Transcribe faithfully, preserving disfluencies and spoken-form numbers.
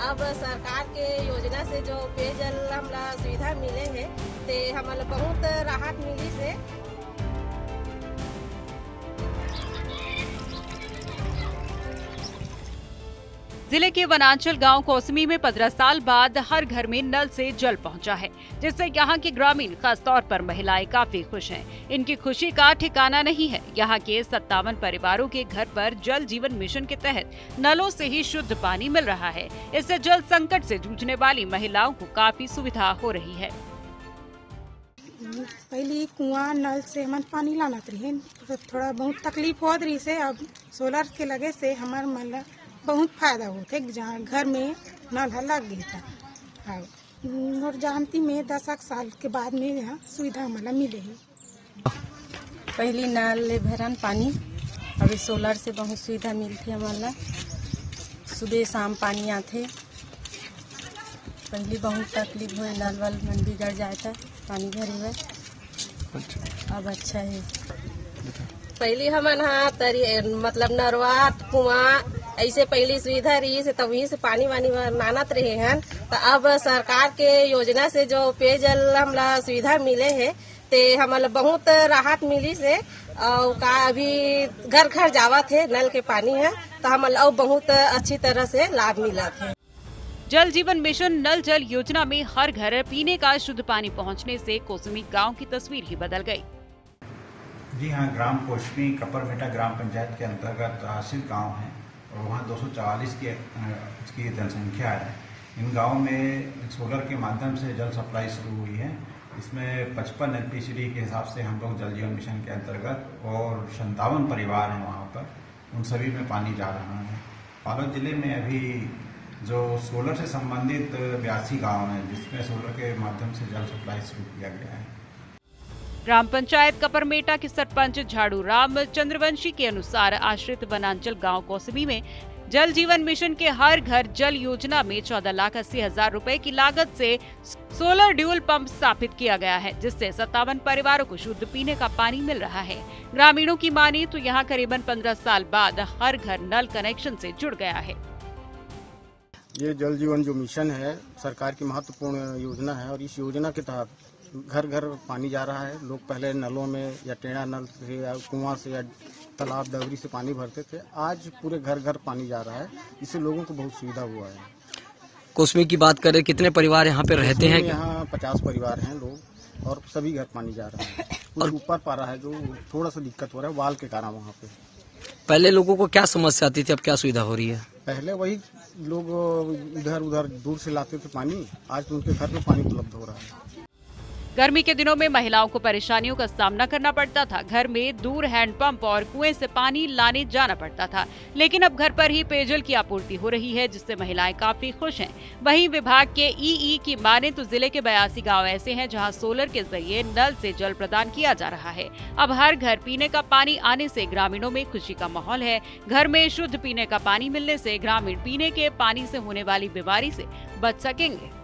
अब सरकार के योजना से जो पेयजल हमला सुविधा मिले है ते हमला बहुत राहत मिली से। जिले के वनांचल गांव कोसमी में पंद्रह साल बाद हर घर में नल से जल पहुंचा है, जिससे यहां के ग्रामीण खासतौर पर महिलाएं काफी खुश हैं। इनकी खुशी का ठिकाना नहीं है। यहां के सत्तावन परिवारों के घर पर जल जीवन मिशन के तहत नलों से ही शुद्ध पानी मिल रहा है। इससे जल संकट से जूझने वाली महिलाओं को काफी सुविधा हो रही है। पहले कुआं नल से हम पानी लाना रही, तो थोड़ा बहुत तकलीफ होत रही से। अब सोलर के लगे से हमार मतलब बहुत फायदा होते, जहाँ घर में नल लग गया था। और जानती में दस साल के बाद में यहाँ सुविधा हमारा मिले है। पहली नल ले भरन पानी, अभी सोलर से बहुत सुविधा मिलती हमारा। सुबह शाम पानी आते, पहले बहुत तकलीफ हुई, नल वल मन बिगड़ जाता पानी भरे हुए। अब अच्छा है। पहले हमन हाँ तरी मतलब नरवा कुआं ऐसे पहली सुविधा रही से तभी से पानी वानी मानत रहे हैं। तो अब सरकार के योजना से जो पेयजल हमला सुविधा मिले है ते हमला बहुत राहत मिली से। और का अभी घर घर जावा थे नल के पानी है, तो हमला बहुत अच्छी तरह से लाभ मिला थे। जल जीवन मिशन नल जल योजना में हर घर पीने का शुद्ध पानी पहुंचने से कोसमी गांव की तस्वीर ही बदल गई। जी हाँ, ग्राम कोसमी कपरमेटा ग्राम पंचायत के अंतर्गत आश्रित गांव है और वहाँ दो सौ चालीस की की जनसंख्या है। इन गांव में सोलर के माध्यम से जल सप्लाई शुरू हुई है। इसमें पचपन एल पी सी डी के हिसाब से हम लोग जल जीवन मिशन के अंतर्गत और संतावन परिवार हैं वहाँ पर, उन सभी में पानी जा रहा है। बालोद जिले में अभी जो सोलर से संबंधित बयासी गाँव हैं, जिसमें सोलर के माध्यम से जल सप्लाई शुरू किया गया है। ग्राम पंचायत कपरमेटा के सरपंच झाड़ू राम चंद्रवंशी के अनुसार आश्रित वनांचल गांव कोसमी में जल जीवन मिशन के हर घर जल योजना में चौदह लाख अस्सी हजार रुपए की लागत से सोलर ड्यूल पंप स्थापित किया गया है, जिससे सत्तावन परिवारों को शुद्ध पीने का पानी मिल रहा है। ग्रामीणों की माने तो यहाँ करीबन पंद्रह साल बाद हर घर नल कनेक्शन से जुड़ गया है। ये जल जीवन जो मिशन है सरकार की महत्वपूर्ण योजना है और इस योजना के तहत घर घर पानी जा रहा है। लोग पहले नलों में या टेढ़ा नल से या कुआं से या तालाब डबरी से पानी भरते थे, आज पूरे घर घर पानी जा रहा है। इससे लोगों को बहुत सुविधा हुआ है। कोसमी की बात करें, कितने परिवार यहाँ पे रहते हैं? यहाँ पचास परिवार हैं लोग और सभी घर पानी जा रहा है। कुछ ऊपर पा रहा है, जो थोड़ा सा दिक्कत हो रहा है वाल के कारण वहाँ पे। पहले लोगों को क्या समस्या आती थी, अब क्या सुविधा हो रही है? पहले वही लोग इधर उधर दूर से लाते थे पानी, आज तो उनके घर में पानी उपलब्ध हो रहा है। गर्मी के दिनों में महिलाओं को परेशानियों का सामना करना पड़ता था। घर में दूर हैंडपंप और कुएं से पानी लाने जाना पड़ता था, लेकिन अब घर पर ही पेयजल की आपूर्ति हो रही है, जिससे महिलाएं काफी खुश हैं। वहीं विभाग के ईई की माने तो जिले के बयासी गांव ऐसे हैं जहां सोलर के जरिए नल से जल प्रदान किया जा रहा है। अब हर घर पीने का पानी आने से ग्रामीणों में खुशी का माहौल है। घर में शुद्ध पीने का पानी मिलने से ग्रामीण पीने के पानी से होने वाली बीमारी से बच सकेंगे।